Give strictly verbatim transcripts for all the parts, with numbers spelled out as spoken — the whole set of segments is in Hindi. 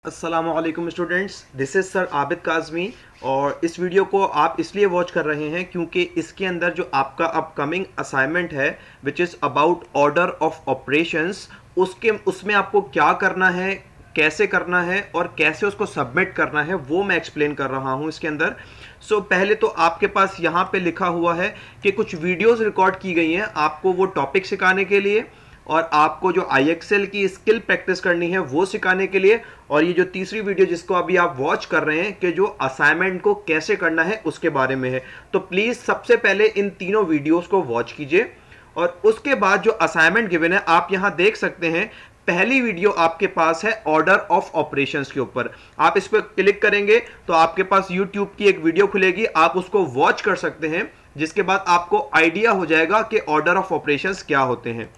अस्सलामुअलैकुम students, this is sir Abid Kazmi. और इस वीडियो को आप इसलिए वॉच कर रहे हैं क्योंकि इसके अंदर जो आपका अपकमिंग असाइनमेंट है which is about order of operations, उसके उसमें आपको क्या करना है, कैसे करना है और कैसे उसको सबमिट करना है वो मैं एक्सप्लेन कर रहा हूँ इसके अंदर। सो so, पहले तो आपके पास यहाँ पे लिखा हुआ है कि कुछ वीडियोस रिकॉर्ड की गई हैं आपको वो टॉपिक सिखाने के लिए और आपको जो आई एक्सेल की स्किल प्रैक्टिस करनी है वो सिखाने के लिए। और ये जो तीसरी वीडियो जिसको अभी आप वॉच कर रहे हैं कि जो असाइनमेंट को कैसे करना है उसके बारे में है। तो प्लीज़ सबसे पहले इन तीनों वीडियोस को वॉच कीजिए और उसके बाद जो असाइनमेंट गिवन है आप यहाँ देख सकते हैं। पहली वीडियो आपके पास है ऑर्डर ऑफ ऑपरेशंस के ऊपर। आप इस पर क्लिक करेंगे तो आपके पास यूट्यूब की एक वीडियो खुलेगी, आप उसको वॉच कर सकते हैं, जिसके बाद आपको आइडिया हो जाएगा कि ऑर्डर ऑफ ऑपरेशंस क्या होते हैं।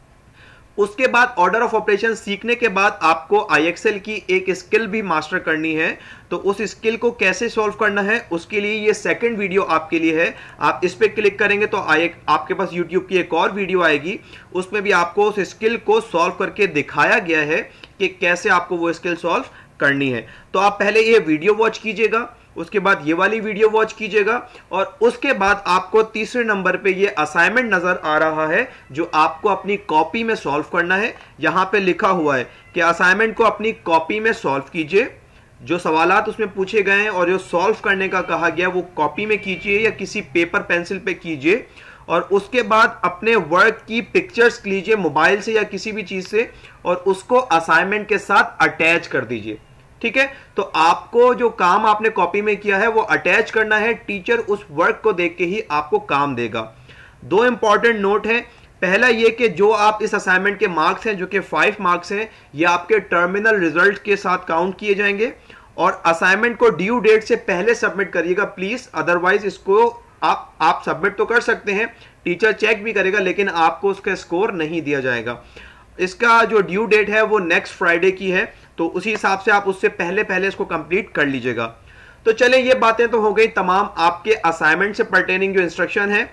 उसके बाद ऑर्डर ऑफ ऑपरेशन सीखने के बाद आपको आई एक्सेल की एक स्किल भी मास्टर करनी है। तो उस स्किल को कैसे सॉल्व करना है उसके लिए ये सेकंड वीडियो आपके लिए है। आप इस पे क्लिक करेंगे तो आए आपके पास यूट्यूब की एक और वीडियो आएगी, उसमें भी आपको उस स्किल को सॉल्व करके दिखाया गया है कि कैसे आपको वो स्किल सॉल्व करनी है। तो आप पहले ये वीडियो वॉच कीजिएगा, उसके बाद ये वाली वीडियो वॉच कीजिएगा और उसके बाद आपको तीसरे नंबर पे ये असाइनमेंट नजर आ रहा है जो आपको अपनी कॉपी में सॉल्व करना है। यहां पे लिखा हुआ है कि असाइनमेंट को अपनी कॉपी में सॉल्व कीजिए। जो सवालात उसमें पूछे गए हैं और जो सॉल्व करने का कहा गया वो कॉपी में कीजिए या किसी पेपर पेंसिल पे कीजिए और उसके बाद अपने वर्क की पिक्चर्स लीजिए मोबाइल से या किसी भी चीज से और उसको असाइनमेंट के साथ अटैच कर दीजिए। ठीक है, तो आपको जो काम आपने कॉपी में किया है वो अटैच करना है। टीचर उस वर्क को देख के ही आपको काम देगा। दो इंपॉर्टेंट नोट है। पहला ये कि जो आप इस असाइनमेंट के मार्क्स हैं जो कि फाइव मार्क्स हैं, ये आपके टर्मिनल रिजल्ट के साथ काउंट किए जाएंगे और असाइनमेंट को ड्यू डेट से पहले सबमिट करिएगा प्लीज, अदरवाइज इसको आप आप सबमिट तो कर सकते हैं, टीचर चेक भी करेगा लेकिन आपको उसका स्कोर नहीं दिया जाएगा। इसका जो ड्यू डेट है वो नेक्स्ट फ्राइडे की है, तो उसी हिसाब से आप उससे पहले पहले इसको कंप्लीट कर लीजिएगा। तो चले, ये बातें तो हो गई तमाम आपके असाइनमेंट से पर्टेनिंग जो इंस्ट्रक्शन है।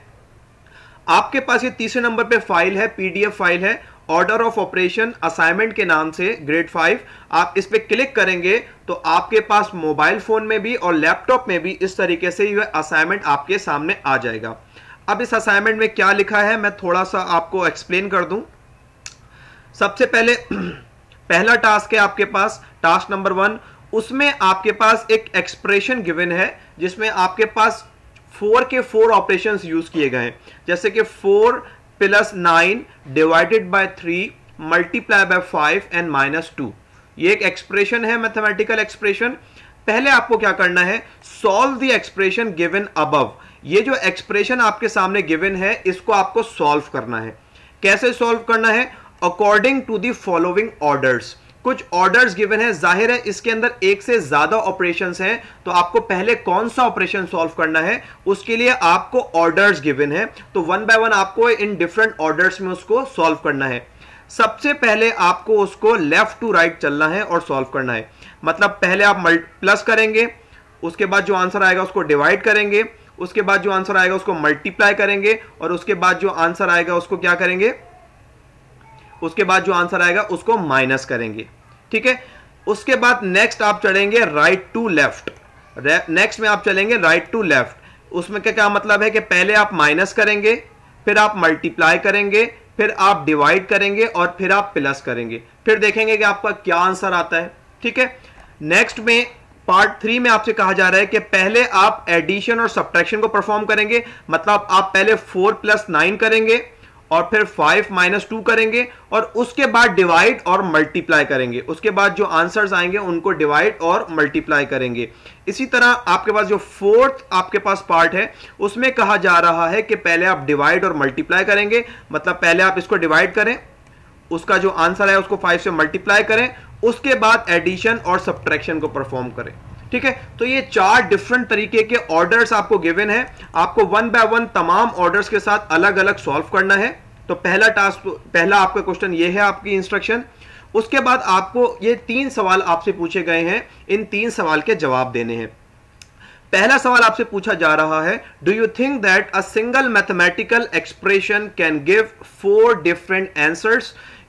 आपके पास ये तीसरे नंबर पे फाइल है, पीडीएफ फाइल है, ऑर्डर ऑफ ऑपरेशन असाइनमेंट के नाम से, ग्रेड फाइव। आप इस पे क्लिक करेंगे तो आपके पास मोबाइल फोन में भी और लैपटॉप में भी इस तरीके से यह असाइनमेंट आपके सामने आ जाएगा। अब इस असाइनमेंट में क्या लिखा है मैं थोड़ा सा आपको एक्सप्लेन कर दूं। सबसे पहले पहला टास्क है आपके पास, टास्क नंबर वन। उसमें आपके पास एक एक्सप्रेशन गिवन है जिसमें आपके पास फोर के फोर ऑपरेशंस यूज किए गए हैं, जैसे कि four plus nine divided by three multiply by five and minus two. ये एक एक्सप्रेशन है, मैथमेटिकल एक्सप्रेशन। पहले आपको क्या करना है, solve the expression given above. ये जो एक्सप्रेशन आपके सामने गिवन है इसको आपको सॉल्व करना है। कैसे सॉल्व करना है, according to the following orders. कुछ ऑर्डर्स गिवन है, जाहिर है इसके अंदर एक से ज्यादा ऑपरेशंस हैं, तो आपको पहले कौन सा ऑपरेशन सॉल्व करना है उसके लिए आपको ऑर्डर्स गिवन है। तो वन बाय वन आपको इन डिफरेंट ऑर्डर्स में उसको सॉल्व करना है। सबसे पहले आपको उसको लेफ्ट टू राइट चलना है और सॉल्व करना है। मतलब पहले आप प्लस करेंगे, उसके बाद जो आंसर आएगा उसको डिवाइड करेंगे, उसके बाद जो आंसर आएगा उसको मल्टीप्लाई करेंगे और उसके बाद जो आंसर आएगा उसको क्या करेंगे, उसके बाद जो आंसर आएगा उसको माइनस करेंगे। ठीक है, उसके बाद नेक्स्ट आप चलेंगे राइट टू लेफ्ट। नेक्स्ट में आप चलेंगे राइट टू लेफ्ट। उसमें क्या क्या मतलब है कि पहले आप माइनस करेंगे, फिर आप मल्टीप्लाई करेंगे, फिर आप डिवाइड करेंगे और फिर आप प्लस करेंगे। फिर देखेंगे कि आपका क्या आंसर आता है। ठीक है, नेक्स्ट में पार्ट थ्री में आपसे कहा जा रहा है कि पहले आप एडिशन और सब्ट्रैक्शन को परफॉर्म करेंगे। मतलब आप पहले फोर प्लस नाइन करेंगे और फिर फाइव माइनस टू करेंगे और उसके बाद डिवाइड और मल्टीप्लाई करेंगे। उसके बाद जो आंसर्स आएंगे उनको डिवाइड और मल्टीप्लाई करेंगे। इसी तरह आपके पास जो फोर्थ आपके पास पार्ट है उसमें कहा जा रहा है कि पहले आप डिवाइड और मल्टीप्लाई करेंगे। मतलब पहले आप इसको डिवाइड करें, उसका जो आंसर है उसको फाइव से मल्टीप्लाई करें, उसके बाद एडिशन और सब्ट्रैक्शन को परफॉर्म करें। ठीक है, तो ये चार डिफरेंट तरीके के ऑर्डर्स आपको गिवन है। आपको वन बाय वन तमाम ऑर्डर्स के साथ अलग अलग सॉल्व करना है। तो पहला टास्क, पहला आपका क्वेश्चन ये है आपकी इंस्ट्रक्शन। उसके बाद आपको ये तीन सवाल आपसे पूछे गए हैं, इन तीन सवाल के जवाब देने हैं। पहला सवाल आपसे पूछा जा रहा है, do you think that a single mathematical expression can give four different answers.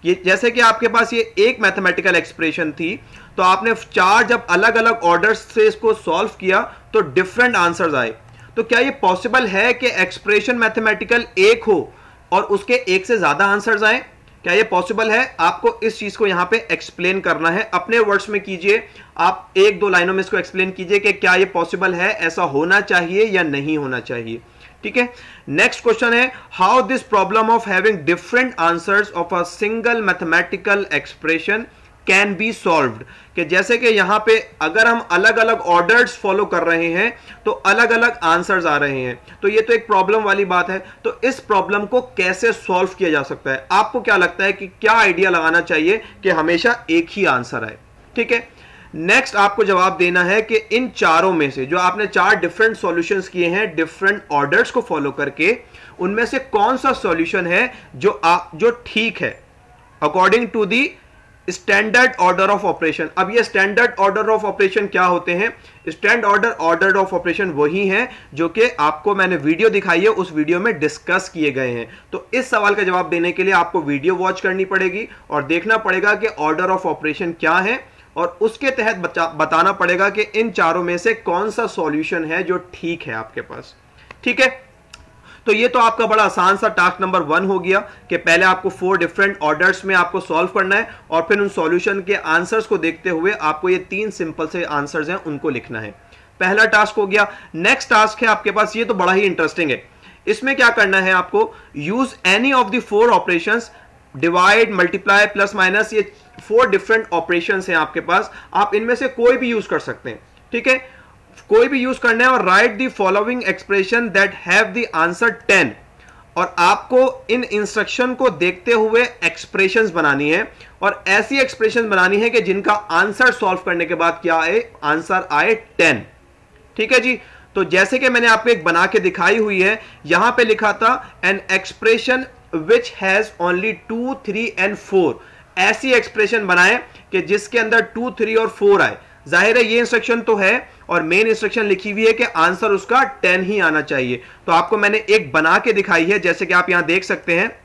ये जैसे कि आपके पास ये एक मैथमेटिकल एक्सप्रेशन थी, तो आपने चार जब अलग अलग ऑर्डर्स से इसको सॉल्व किया तो डिफरेंट आंसर्स आए। तो क्या ये पॉसिबल है कि एक्सप्रेशन मैथमेटिकल एक हो और उसके एक से ज्यादा आंसर्स आए? क्या ये पॉसिबल है? आपको इस चीज को यहां पे एक्सप्लेन करना है, अपने वर्ड्स में कीजिए। आप एक दो लाइनों में इसको एक्सप्लेन कीजिए कि क्या ये पॉसिबल है, ऐसा होना चाहिए या नहीं होना चाहिए। ठीक है, नेक्स्ट क्वेश्चन है how this problem of having different answers of a single mathematical expression can be solved. कि जैसे कि यहां पे अगर हम अलग अलग ऑर्डर्स फॉलो कर रहे हैं तो अलग अलग आंसर्स आ रहे हैं, तो ये तो एक प्रॉब्लम वाली बात है। तो इस प्रॉब्लम को कैसे सॉल्व किया जा सकता है? आपको क्या लगता है कि क्या आइडिया लगाना चाहिए कि हमेशा एक ही आंसर आए? ठीक है, नेक्स्ट आपको जवाब देना है कि इन चारों में से जो आपने चार डिफरेंट सॉल्यूशंस किए हैं डिफरेंट ऑर्डर्स को फॉलो करके, उनमें से कौन सा सॉल्यूशन है जो आप जो ठीक है according to the standard order of operation. अब ये स्टैंडर्ड ऑर्डर ऑफ ऑपरेशन क्या होते हैं? Standard order order of operation वही है जो कि आपको मैंने वीडियो दिखाई है, उस वीडियो में डिस्कस किए गए हैं। तो इस सवाल का जवाब देने के लिए आपको वीडियो वॉच करनी पड़ेगी और देखना पड़ेगा कि ऑर्डर ऑफ ऑपरेशन क्या है, और उसके तहत बताना पड़ेगा कि इन चारों में से कौन सा सॉल्यूशन है जो ठीक है आपके पास। ठीक है, तो ये तो आपका बड़ा आसान सा टास्क नंबर वन हो गया कि पहले आपको फोर डिफरेंट ऑर्डर्स में आपको सॉल्व करना है और फिर उन सॉल्यूशन के आंसर्स को देखते हुए आपको ये तीन सिंपल से आंसर्स हैं उनको लिखना है। पहला टास्क हो गया। नेक्स्ट टास्क है आपके पास, ये तो बड़ा ही इंटरेस्टिंग है। इसमें क्या करना है आपको? Use any of the four operations, divide, multiply, plus minus, ये फोर डिफरेंट ऑपरेशंस हैं आपके पास, आप इनमें से कोई भी यूज कर सकते हैं। ठीक है, कोई भी यूज करना है और write the following expression that have the answer ten, और आपको इन इंस्ट्रक्शन को देखते हुए एक्सप्रेशंस बनानी है और ऐसी एक्सप्रेशन बनानी है कि जिनका आंसर सॉल्व करने के बाद क्या आए? आंसर आए टेन। ठीक है जी, तो जैसे कि मैंने आपको एक बना के दिखाई हुई है, यहां पे लिखा था an expression which has only two, three and four. ऐसी एक्सप्रेशन बनाएं कि जिसके अंदर टू, थ्री और फोर आए। जाहिर है ये इंस्ट्रक्शन तो है और मेन इंस्ट्रक्शन लिखी हुई है कि आंसर उसका टेन ही आना चाहिए। तो आपको मैंने एक बना के दिखाई है, जैसे कि आप यहां देख सकते हैं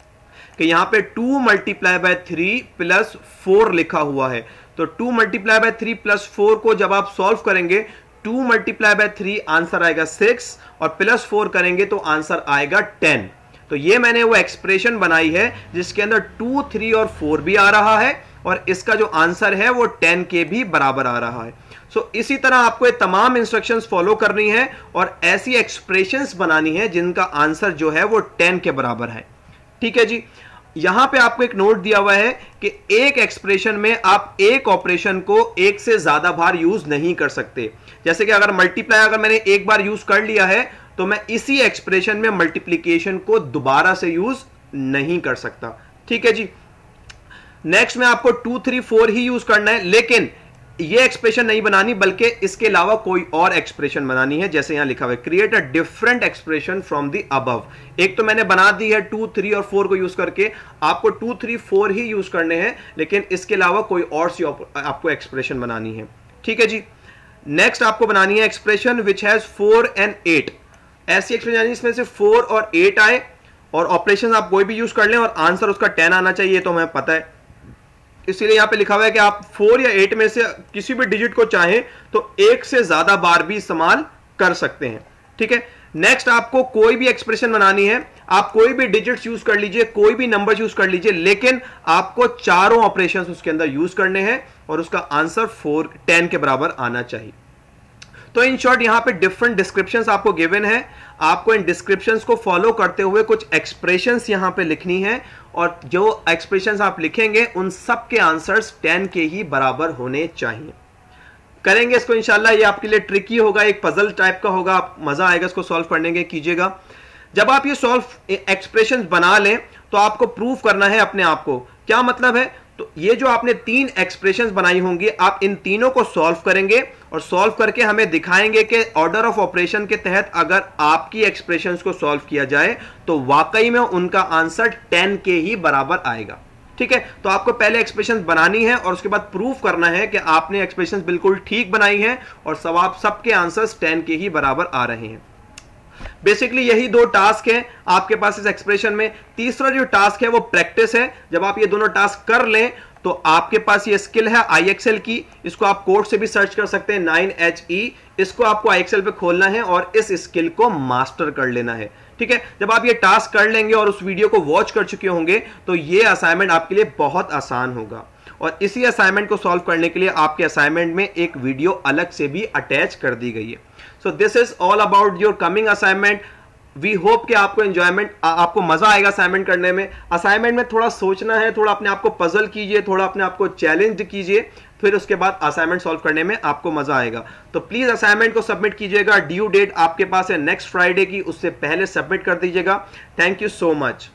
कि यहां पे two multiply by three plus four लिखा हुआ है। तो two multiply by three plus four को जब आप सॉल्व करेंगे, two multiply by three answer आएगा सिक्स और प्लस फोर करेंगे तो आंसर आएगा टेन। तो ये मैंने वो एक्सप्रेशन बनाई है जिसके अंदर टू, थ्री और फोर भी आ रहा है और इसका जो आंसर है वो टेन के भी बराबर आ रहा है। सो so, इसी तरह आपको ये तमाम इंस्ट्रक्शंस फॉलो करनी है और ऐसी एक्सप्रेशंस बनानी है जिनका आंसर जो है वो टेन के बराबर है। ठीक है जी, यहां पे आपको एक नोट दिया हुआ है कि एक एक्सप्रेशन में आप एक ऑपरेशन को एक से ज्यादा बार यूज नहीं कर सकते। जैसे कि अगर मल्टीप्लाई अगर मैंने एक बार यूज कर लिया है तो मैं इसी एक्सप्रेशन में मल्टीप्लीकेशन को दोबारा से यूज नहीं कर सकता। ठीक है जी, नेक्स्ट में आपको टू, थ्री, फोर ही यूज करना है, लेकिन ये एक्सप्रेशन नहीं बनानी बल्कि इसके अलावा कोई और एक्सप्रेशन बनानी है। जैसे यहां लिखा हुआ है create a different expression from the above. एक तो मैंने बना दी है टू, थ्री और फोर को यूज करके, आपको टू, थ्री, फोर ही यूज करने हैं, लेकिन इसके अलावा कोई और सी आपको एक्सप्रेशन बनानी है। ठीक है जी, नेक्स्ट आपको बनानी है expression which has four and eight. ऐसी एक्सप्रेशन इसमें से फोर और एट आए और ऑपरेशन आप कोई भी यूज कर लें और आंसर उसका टेन आना चाहिए, तो हमें पता है। इसीलिए यहां पे लिखा हुआ है कि आप फोर या एट में से किसी भी डिजिट को चाहें तो एक से ज्यादा बार भी इस्तेमाल कर सकते हैं। ठीक है, नेक्स्ट आपको कोई भी एक्सप्रेशन बनानी है, आप कोई भी डिजिट्स यूज कर लीजिए, कोई भी नंबर यूज कर लीजिए, लेकिन आपको चारों ऑपरेशंस उसके अंदर यूज करने हैं और उसका आंसर फोर टेन के बराबर आना चाहिए। तो इन शॉर्ट यहां पे डिफरेंट डिस्क्रिप्शंस आपको गिवन है, आपको इन डिस्क्रिप्शंस को फॉलो करते हुए कुछ एक्सप्रेशंस यहां पे लिखनी है और जो एक्सप्रेशंस आप लिखेंगे उन सब के आंसर्स टेन के ही बराबर होने चाहिए। करेंगे इसको इंशाल्लाह, ये आपके लिए ट्रिकी होगा, एक पजल टाइप का होगा, आप मजा आएगा इसको सॉल्व करने के, कीजिएगा। जब आप ये सॉल्व एक्सप्रेशंस बना लें तो आपको प्रूव करना है अपने आप को। क्या मतलब है? तो ये जो आपने तीन एक्सप्रेशंस बनाई होंगी, आप इन तीनों को सॉल्व करेंगे और सॉल्व करके हमें दिखाएंगे कि ऑर्डर ऑफ ऑपरेशन के तहत अगर आपकी एक्सप्रेशंस को सॉल्व किया जाए तो वाकई में उनका आंसर टेन के ही बराबर आएगा। ठीक है, तो आपको पहले एक्सप्रेशंस बनानी है और उसके बाद प्रूफ करना है कि आपने एक्सप्रेशंस बिल्कुल ठीक बनाई है और सब आप सबके आंसर्स टेन के ही बराबर आ रहे हैं। बेसिकली यही दो टास्क हैं आपके पास इस एक्सप्रेशन में। तीसरा जो टास्क है वो प्रैक्टिस है। जब आप ये दोनों टास्क कर लें तो आपके पास ये स्किल है आई एक्स एल की, इसको आप कोड से भी सर्च कर सकते हैं नाइन एच ई। इसको आपको आई एक्स एल पे खोलना है और इस स्किल को मास्टर कर लेना है, ठीक है। जब आप ये टास्क कर लेंगे और उस वीडियो को वॉच कर चुके होंगे तो ये असाइनमेंट आपके लिए बहुत आसान होगा। और इसी असाइनमेंट को सॉल्व करने के लिए आपके असाइनमेंट में एक वीडियो अलग से भी अटैच कर दी गई है। So this is all about your coming assignment. We hope कि आपको एंजॉयमेंट, आपको मजा आएगा असाइनमेंट करने में। असाइनमेंट में थोड़ा सोचना है, थोड़ा अपने आप को पजल कीजिए, थोड़ा अपने आप को चैलेंज कीजिए, फिर उसके बाद असाइनमेंट सॉल्व करने में आपको मजा आएगा। तो प्लीज असाइनमेंट को सबमिट कीजिएगा। ड्यू डेट आपके पास है नेक्स्ट फ्राइडे की, उससे पहले सबमिट कर दीजिएगा। Thank you so much.